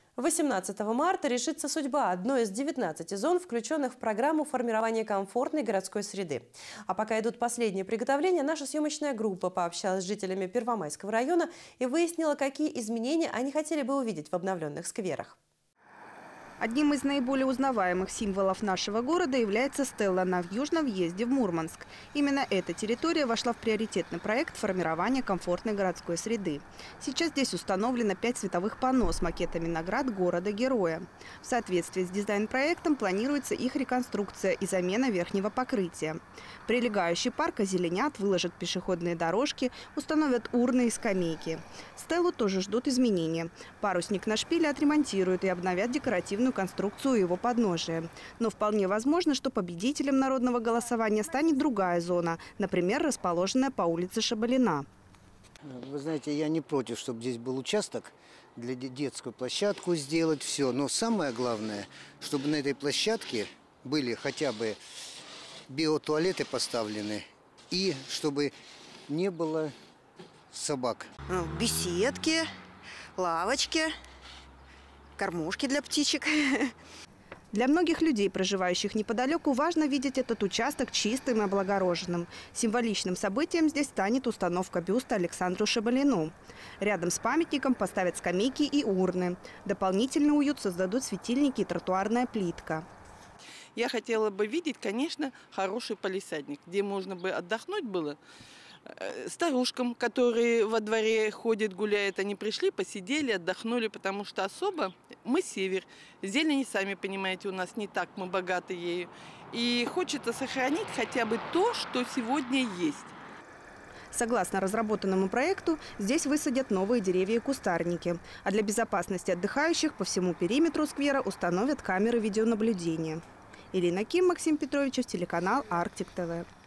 18 марта решится судьба одной из 19 зон, включенных в программу формирования комфортной городской среды. А пока идут последние приготовления, наша съемочная группа пообщалась с жителями Первомайского района и выяснила, какие изменения они хотели бы увидеть в обновленных скверах. Одним из наиболее узнаваемых символов нашего города является стелла на южном въезде в Мурманск. Именно эта территория вошла в приоритетный проект формирования комфортной городской среды. Сейчас здесь установлено 5 световых панно с макетами наград города-героя. В соответствии с дизайн-проектом планируется их реконструкция и замена верхнего покрытия. Прилегающий парк озеленят, выложат пешеходные дорожки, установят урны и скамейки. Стеллу тоже ждут изменения. Парусник на шпиле отремонтируют и обновят декоративную конструкцию его подножия. Но вполне возможно, что победителем народного голосования станет другая зона, например, расположенная по улице Шабалина. Вы знаете, я не против, чтобы здесь был участок для детскую площадку сделать, все. Но самое главное, чтобы на этой площадке были хотя бы биотуалеты поставлены и чтобы не было собак. Беседки, лавочки, кормушки для птичек. Для многих людей, проживающих неподалеку, важно видеть этот участок чистым и облагороженным. Символичным событием здесь станет установка бюста Александру Шабалину. Рядом с памятником поставят скамейки и урны. Дополнительный уют создадут светильники и тротуарная плитка. Я хотела бы видеть, конечно, хороший палисадник, где можно бы отдохнуть было. Старушкам, которые во дворе ходят, гуляют, они пришли, посидели, отдохнули, потому что особо мы север. Зелени, сами понимаете, у нас не так, мы богаты ею. И хочется сохранить хотя бы то, что сегодня есть. Согласно разработанному проекту, здесь высадят новые деревья и кустарники. А для безопасности отдыхающих по всему периметру сквера установят камеры видеонаблюдения. Ирина Ким, Максим Петрович, телеканал Арктик ТВ.